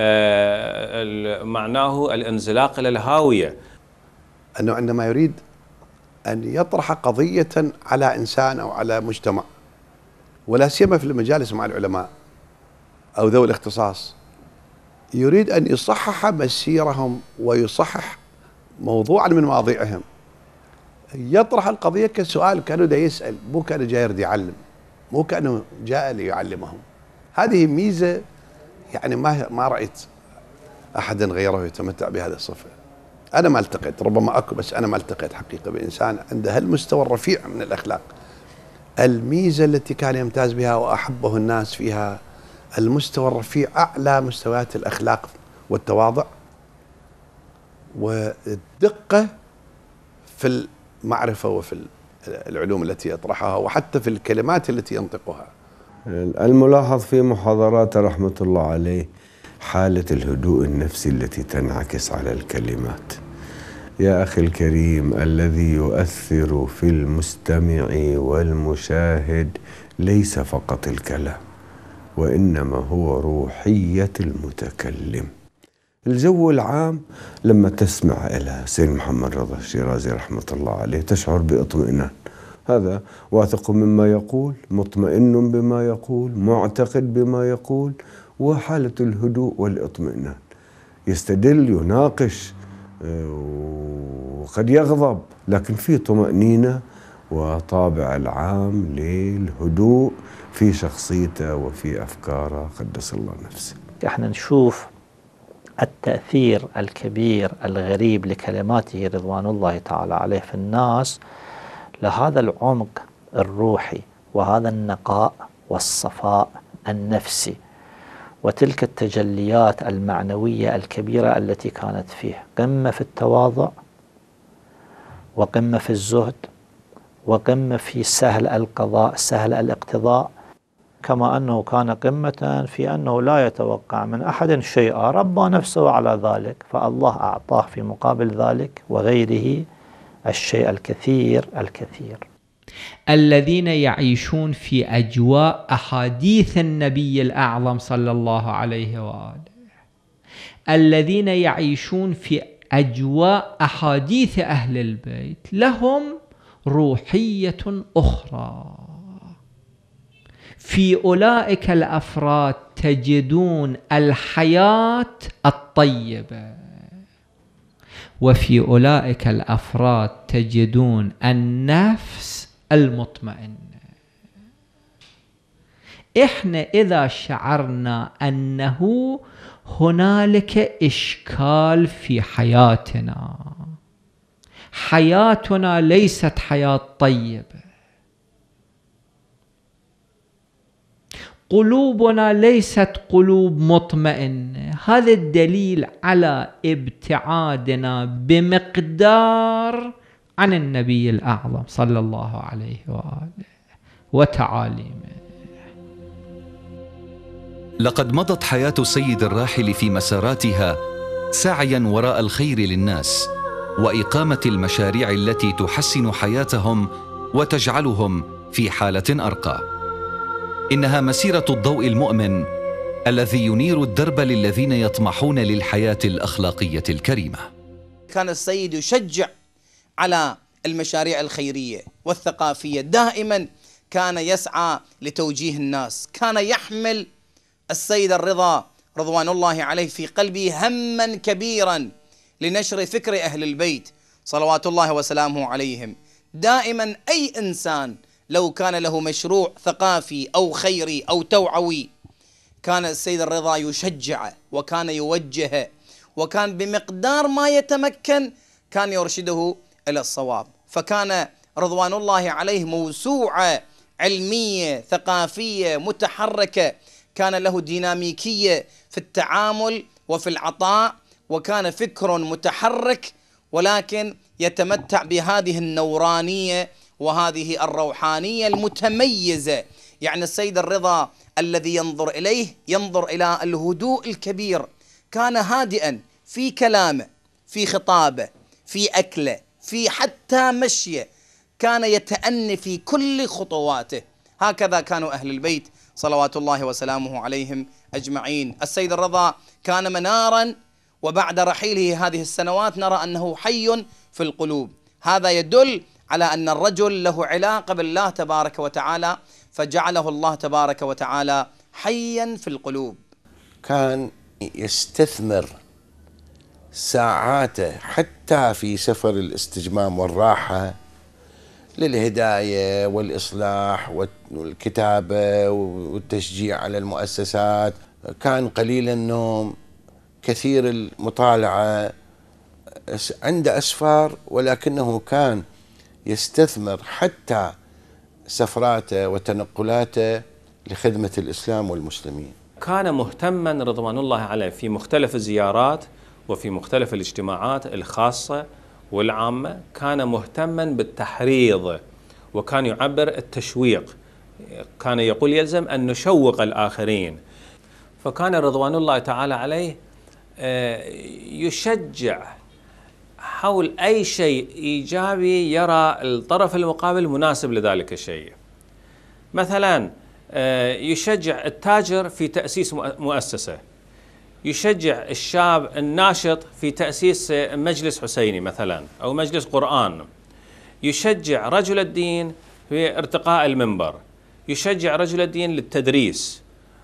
معناه الانزلاق إلى الهاوية. أنه عندما يريد أن يطرح قضية على إنسان أو على مجتمع، ولا سيما في المجالس مع العلماء أو ذوي الاختصاص، يريد أن يصحح مسيرهم ويصحح موضوعا من مواضيعهم، يطرح القضية كسؤال، كانوا دا يسأل، مو كانوا جاي يريد يعلم، مو كانوا جاء ليعلمهم. هذه ميزة يعني ما ما رأيت أحدا غيره يتمتع بهذه الصفة. أنا ما التقيت، ربما أكو، بس أنا ما التقيت حقيقة بإنسان عنده هالمستوى الرفيع من الأخلاق. الميزة التي كان يمتاز بها وأحبه الناس فيها المستوى الرفيع، أعلى مستويات الأخلاق والتواضع والدقة في المعرفة وفي العلوم التي يطرحها، وحتى في الكلمات التي ينطقها. الملاحظ في محاضرات رحمة الله عليه حالة الهدوء النفسي التي تنعكس على الكلمات. يا أخي الكريم، الذي يؤثر في المستمع والمشاهد ليس فقط الكلام، وإنما هو روحية المتكلم. الجو العام لما تسمع إلى سيد محمد رضا الشيرازي رحمة الله عليه تشعر باطمئنان، هذا واثق مما يقول، مطمئن بما يقول، معتقد بما يقول، وحالة الهدوء والاطمئنان. يستدل، يناقش، وقد يغضب، لكن في طمأنينة وطابع العام للهدوء في شخصيته وفي أفكاره قدس الله نفسه. احنا نشوف التأثير الكبير الغريب لكلماته رضوان الله تعالى عليه في الناس، لهذا العمق الروحي وهذا النقاء والصفاء النفسي وتلك التجليات المعنوية الكبيرة التي كانت فيه، قمة في التواضع وقمة في الزهد وقمة في سهل القضاء سهل الاقتضاء، كما أنه كان قمة في أنه لا يتوقع من أحد شيئا، ربى نفسه على ذلك، فالله أعطاه في مقابل ذلك وغيره الشيء الكثير الكثير. الذين يعيشون في أجواء أحاديث النبي الأعظم صلى الله عليه وآله، الذين يعيشون في أجواء أحاديث أهل البيت، لهم روحية أخرى. في أولئك الأفراد تجدون الحياة الطيبة، وفي أولئك الأفراد تجدون النفس المطمئنة. إحنا إذا شعرنا أنه هنالك إشكال في حياتنا، حياتنا ليست حياة طيبة، قلوبنا ليست قلوب مطمئنة، هذا الدليل على ابتعادنا بمقدار عن النبي الأعظم صلى الله عليه وآله وتعاليمه. لقد مضت حياة السيد الراحل في مساراتها سعيا وراء الخير للناس وإقامة المشاريع التي تحسن حياتهم وتجعلهم في حالة أرقى. إنها مسيرة الضوء المؤمن الذي ينير الدرب للذين يطمحون للحياة الأخلاقية الكريمة. كان السيد يشجع على المشاريع الخيرية والثقافية، دائما كان يسعى لتوجيه الناس، كان يحمل السيد الرضا رضوان الله عليه في قلبه هما كبيرا لنشر فكر أهل البيت صلوات الله وسلامه عليهم. دائما أي إنسان لو كان له مشروع ثقافي أو خيري أو توعوي كان السيد الرضا يشجعه وكان يوجهه، وكان بمقدار ما يتمكن كان يرشده إلى الصواب. فكان رضوان الله عليه موسوعة علمية ثقافية متحركة، كان له ديناميكية في التعامل وفي العطاء، وكان فكر متحرك ولكن يتمتع بهذه النورانية وهذه الروحانية المتميزة. يعني السيد الرضا الذي ينظر إليه ينظر إلى الهدوء الكبير، كان هادئا في كلامه، في خطابه، في أكله، في حتى مشيه، كان يتأني في كل خطواته. هكذا كانوا أهل البيت صلوات الله وسلامه عليهم أجمعين. السيد الرضا كان منارا، وبعد رحيله هذه السنوات نرى أنه حي في القلوب. هذا يدل على أن الرجل له علاقة بالله تبارك وتعالى، فجعله الله تبارك وتعالى حيا في القلوب. كان يستثمر ساعاته حتى في سفر الاستجمام والراحة للهداية والإصلاح والكتابة والتشجيع على المؤسسات. كان قليل النوم، كثير المطالعة، عنده أسفار، ولكنه كان يستثمر حتى سفراته وتنقلاته لخدمة الإسلام والمسلمين. كان مهتما رضوان الله عليه في مختلف الزيارات وفي مختلف الاجتماعات الخاصة والعامة، كان مهتما بالتحريض وكان يعبر التشويق، كان يقول يلزم أن نشوق الآخرين. فكان رضوان الله تعالى عليه يشجع حول أي شيء إيجابي يرى الطرف المقابل مناسب لذلك الشيء. مثلا يشجع التاجر في تأسيس مؤسسة، يشجع الشاب الناشط في تأسيس مجلس حسيني مثلا أو مجلس قرآن، يشجع رجل الدين في ارتقاء المنبر، يشجع رجل الدين للتدريس،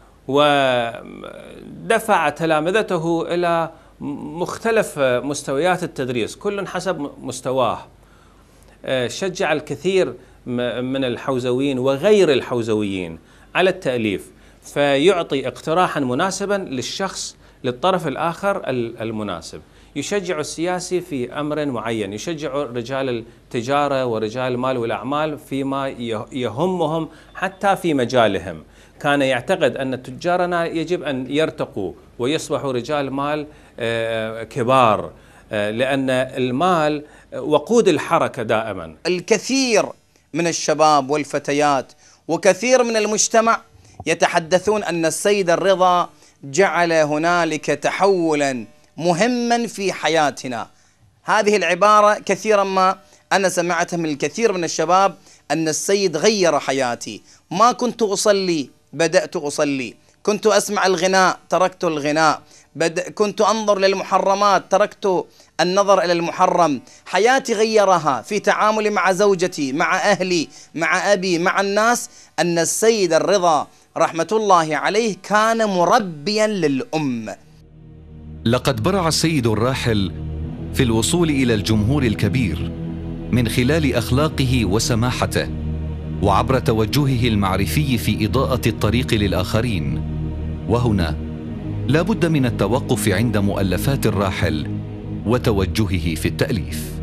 ودفع تلامذته إلى مختلف مستويات التدريس كل حسب مستواه. شجع الكثير من الحوزويين وغير الحوزويين على التأليف، فيعطي اقتراحا مناسبا للشخص للطرف الآخر المناسب. يشجع السياسي في أمر معين، يشجع رجال التجارة ورجال المال والأعمال فيما يهمهم حتى في مجالهم. كان يعتقد أن تجارنا يجب أن يرتقوا ويصبحوا رجال مال كبار، لأن المال وقود الحركة دائما. الكثير من الشباب والفتيات وكثير من المجتمع يتحدثون أن السيد الرضا جعل هنالك تحولا مهما في حياتنا. هذه العبارة كثيرا ما أنا سمعتها من الكثير من الشباب، أن السيد غير حياتي. ما كنت أصلي بدأت أصلي، كنت أسمع الغناء تركت الغناء، كنت أنظر للمحرمات تركت النظر إلى المحرم. حياتي غيرها في تعاملي مع زوجتي، مع أهلي، مع أبي، مع الناس. أن السيد الرضا رحمة الله عليه كان مربيا للأمة. لقد برع السيد الراحل في الوصول إلى الجمهور الكبير من خلال أخلاقه وسماحته، وعبر توجهه المعرفي في إضاءة الطريق للآخرين. وهنا لا بد من التوقف عند مؤلفات الراحل وتوجهه في التأليف.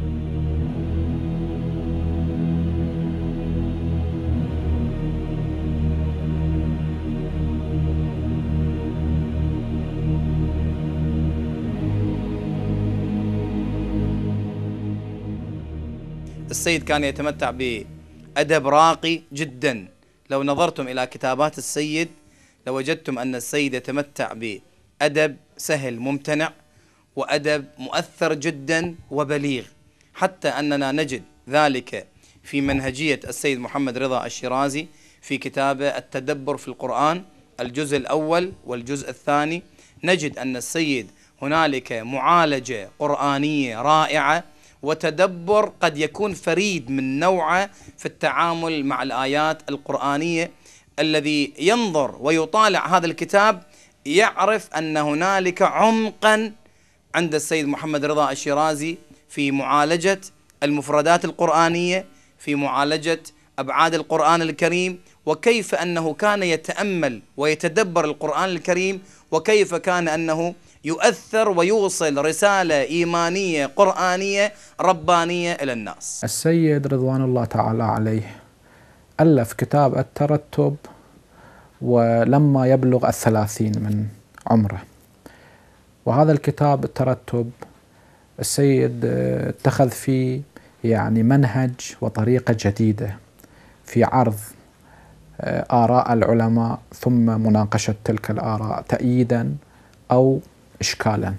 السيد كان يتمتع بأدب راقي جدا. لو نظرتم إلى كتابات السيد لوجدتم أن السيد يتمتع بأدب سهل ممتنع وأدب مؤثر جدا وبليغ، حتى أننا نجد ذلك في منهجية السيد محمد رضا الشيرازي في كتابه التدبر في القرآن الجزء الأول والجزء الثاني. نجد أن السيد هنالك معالجة قرآنية رائعة وتدبر قد يكون فريد من نوعه في التعامل مع الآيات القرآنية. الذي ينظر ويطالع هذا الكتاب يعرف أن هنالك عمقا عند السيد محمد رضا الشيرازي في معالجة المفردات القرآنية، في معالجة أبعاد القرآن الكريم، وكيف أنه كان يتأمل ويتدبر القرآن الكريم، وكيف كان أنه يؤثر ويوصل رسالة إيمانية قرآنية ربانية إلى الناس. السيد رضوان الله تعالى عليه ألف كتاب الترتب ولما يبلغ الثلاثين من عمره، وهذا الكتاب الترتب السيد اتخذ فيه يعني منهج وطريقة جديدة في عرض آراء العلماء ثم مناقشة تلك الآراء تأييدا أو إشكالا.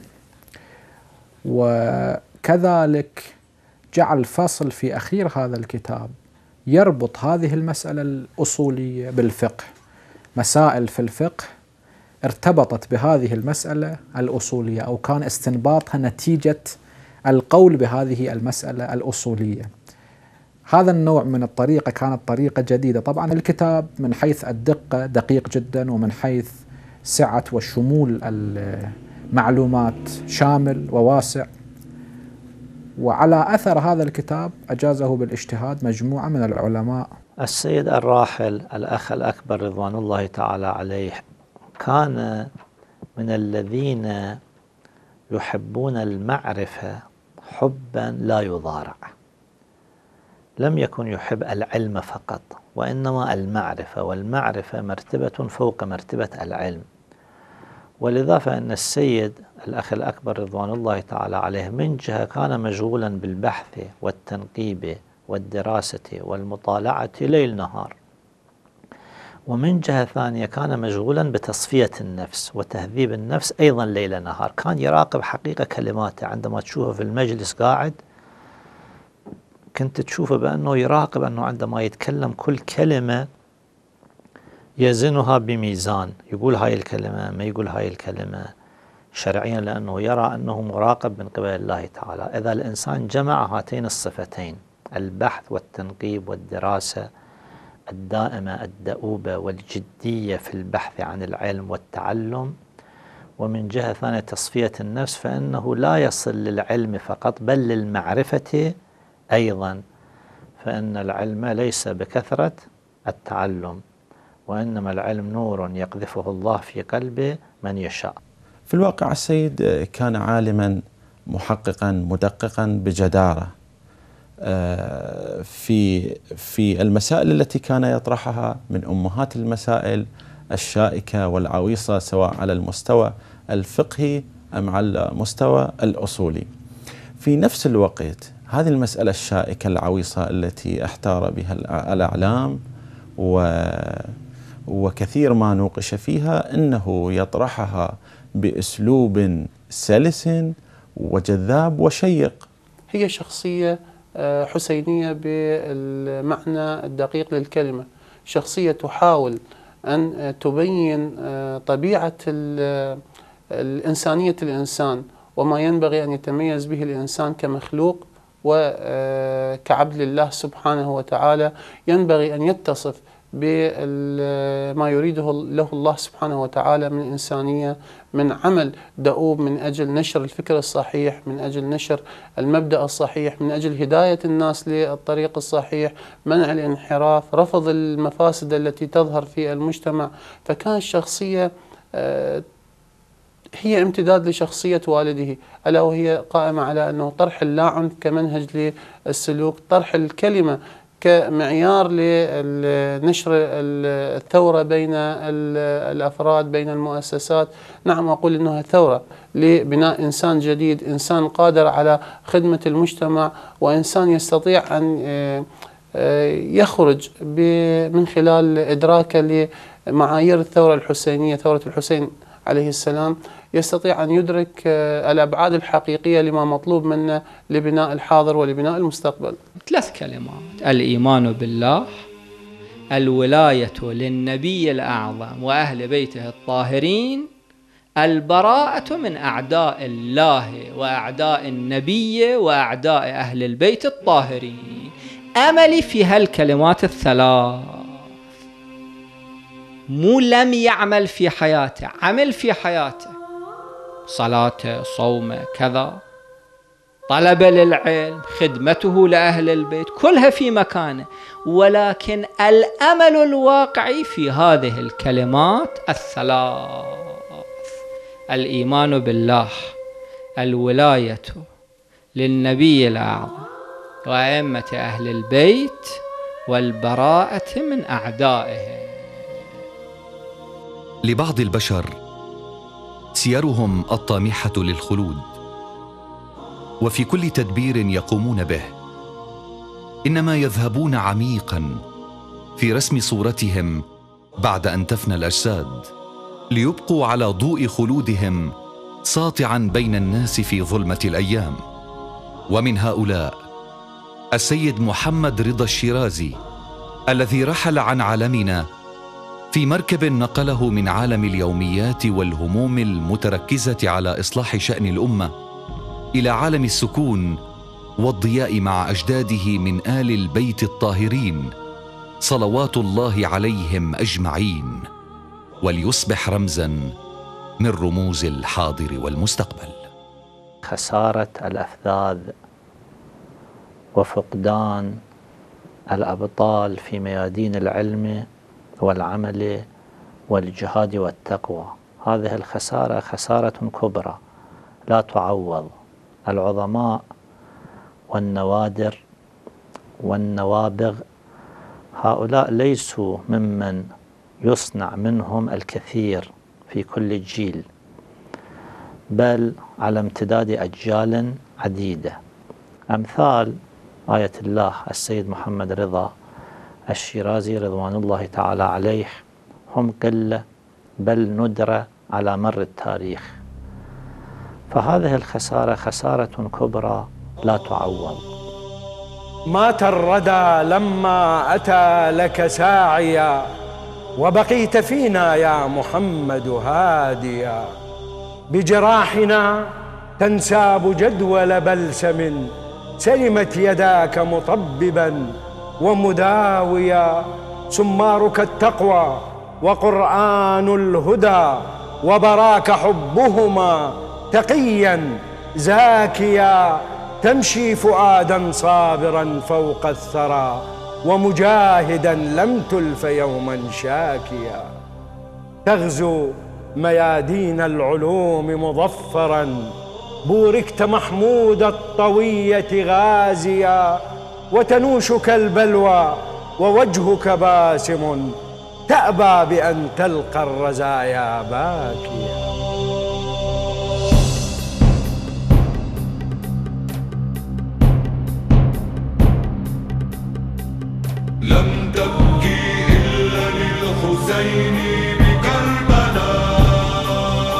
وكذلك جعل فصل في أخير هذا الكتاب يربط هذه المسألة الأصولية بالفقه، مسائل في الفقه ارتبطت بهذه المسألة الأصولية أو كان استنباطها نتيجة القول بهذه المسألة الأصولية. هذا النوع من الطريقة كانت طريقة جديدة. طبعا الكتاب من حيث الدقة دقيق جدا، ومن حيث سعة وشمول المعلومات شامل وواسع. وعلى أثر هذا الكتاب أجازه بالاجتهاد مجموعة من العلماء. السيد الراحل الأخ الأكبر رضوان الله تعالى عليه كان من الذين يحبون المعرفة حبا لا يضارع. لم يكن يحب العلم فقط، وإنما المعرفة، والمعرفة مرتبة فوق مرتبة العلم. ولذا فإن السيد الأخ الأكبر رضوان الله تعالى عليه من جهة كان مشغولا بالبحث والتنقيب والدراسة والمطالعة ليل نهار، ومن جهة ثانية كان مشغولا بتصفية النفس وتهذيب النفس أيضا ليل نهار. كان يراقب حقيقة كلماته، عندما تشوفه في المجلس قاعد كنت تشوفه بأنه يراقب أنه عندما يتكلم كل كلمة يزنها بميزان، يقول هاي الكلمة ما يقول هاي الكلمة شرعيا، لأنه يرى أنه مراقب من قبل الله تعالى. إذا الإنسان جمع هاتين الصفتين، البحث والتنقيب والدراسة الدائمة الدؤوبة والجدية في البحث عن العلم والتعلم، ومن جهة ثانية تصفية النفس، فإنه لا يصل للعلم فقط بل للمعرفة أيضا، فإن العلم ليس بكثرة التعلم، وإنما العلم نور يقذفه الله في قلب من يشاء. في الواقع السيد كان عالما محققا مدققا بجدارة في في المسائل التي كان يطرحها، من أمهات المسائل الشائكة والعويصة، سواء على المستوى الفقهي أم على المستوى الأصولي. في نفس الوقت هذه المسألة الشائكة العويصة التي احتار بها الأعلام و وكثير ما نوقش فيها، إنه يطرحها بأسلوب سلس وجذاب وشيق. هي شخصية حسينية بالمعنى الدقيق للكلمة، شخصية تحاول أن تبين طبيعة الإنسانية الإنسان وما ينبغي أن يتميز به الإنسان كمخلوق وكعبد لله سبحانه وتعالى. ينبغي أن يتصف بما يريده له الله سبحانه وتعالى من إنسانية، من عمل دؤوب من أجل نشر الفكر الصحيح، من أجل نشر المبدأ الصحيح، من أجل هداية الناس للطريق الصحيح، منع الانحراف، رفض المفاسد التي تظهر في المجتمع. فكان الشخصية هي امتداد لشخصية والده، ألا وهي قائمة على أنه طرح اللاعنف كمنهج للسلوك، طرح الكلمة كمعيار لنشر الثورة بين الأفراد، بين المؤسسات. نعم، أقول أنها ثورة لبناء إنسان جديد، إنسان قادر على خدمة المجتمع، وإنسان يستطيع أن يخرج من خلال إدراكه لمعايير الثورة الحسينية، ثورة الحسين عليه السلام، يستطيع أن يدرك الأبعاد الحقيقية لما مطلوب منه لبناء الحاضر ولبناء المستقبل. ثلاث كلمات: الإيمان بالله، الولاية للنبي الأعظم وأهل بيته الطاهرين، البراءة من أعداء الله وأعداء النبي وأعداء أهل البيت الطاهرين. أملي في هالكلمات الثلاث، مو لم يعمل في حياته، عمل في حياته، صلاته، صومه، كذا، طلب للعلم، خدمته لأهل البيت، كلها في مكانه، ولكن الأمل الواقعي في هذه الكلمات الثلاث: الإيمان بالله، الولاية للنبي الأعظم وأئمة أهل البيت، والبراءة من أعدائه. لبعض البشر سيرهم الطامحة للخلود، وفي كل تدبير يقومون به إنما يذهبون عميقا في رسم صورتهم بعد أن تفنى الأجساد، ليبقوا على ضوء خلودهم ساطعا بين الناس في ظلمة الأيام. ومن هؤلاء السيد محمد رضا الشيرازي، الذي رحل عن عالمنا في مركب نقله من عالم اليوميات والهموم المتركزة على إصلاح شأن الأمة إلى عالم السكون والضياء مع أجداده من آل البيت الطاهرين صلوات الله عليهم أجمعين، وليصبح رمزاً من رموز الحاضر والمستقبل. خسارة الأفذاذ وفقدان الأبطال في ميادين العلم والعمل والجهاد والتقوى، هذه الخسارة خسارة كبرى لا تعوض. العظماء والنوادر والنوابغ هؤلاء ليسوا ممن يصنع منهم الكثير في كل جيل، بل على امتداد أجيال عديدة. أمثال آية الله السيد محمد رضا الشيرازي رضوان الله تعالى عليه هم قلة بل ندرة على مر التاريخ، فهذه الخسارة خسارة كبرى لا تعوض. مات الردى لما أتى لك ساعيا وبقيت فينا يا محمد هاديا. بجراحنا تنساب جدول بلسم، سلمت يداك مطببا ومداويا. سمارك التقوى وقرآن الهدى، وبراك حبهما تقيا زاكيا. تمشي فؤادا صابرا فوق الثرى، ومجاهدا لم تلف يوما شاكيا. تغزو ميادين العلوم مظفرا، بوركت محمود الطوية غازيا. وتنوشك البلوى ووجهك باسم، تأبى بأن تلقى الرزايا باكيا. لم تبكي إلا للحسين بكربلاء،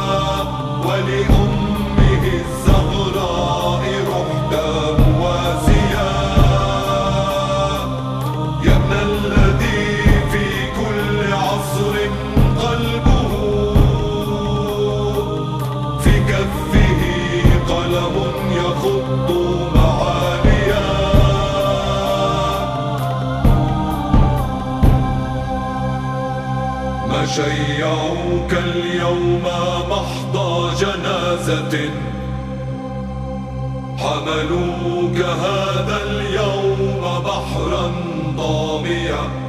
ولأمه الزهراء رحت مواسيا. يا ابن الذي في كل عصر قلبه، في كفه قلم يخط معاليا. ما شيعوك اليوم محض جنازة، حملوك هذا اليوم بحرا ضاميا.